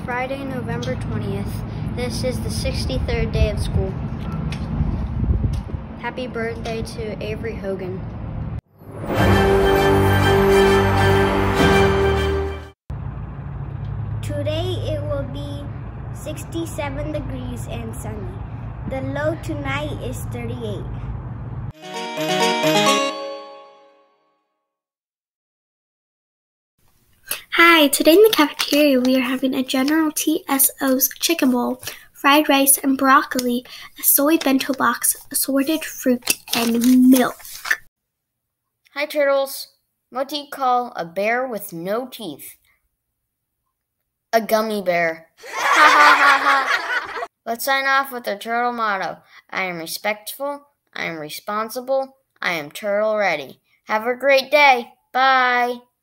Friday, November 20th. This is the 63rd day of school. Happy birthday to Avery Hogan. Today it will be 67 degrees and sunny. The low tonight is 38. Hi, today in the cafeteria we are having a General TSO's chicken bowl, fried rice and broccoli, a soy bento box, assorted fruit, and milk. Hi, turtles. What do you call a bear with no teeth? A gummy bear. Ha ha ha ha. Let's sign off with the turtle motto. I am respectful, I am responsible, I am turtle ready. Have a great day. Bye.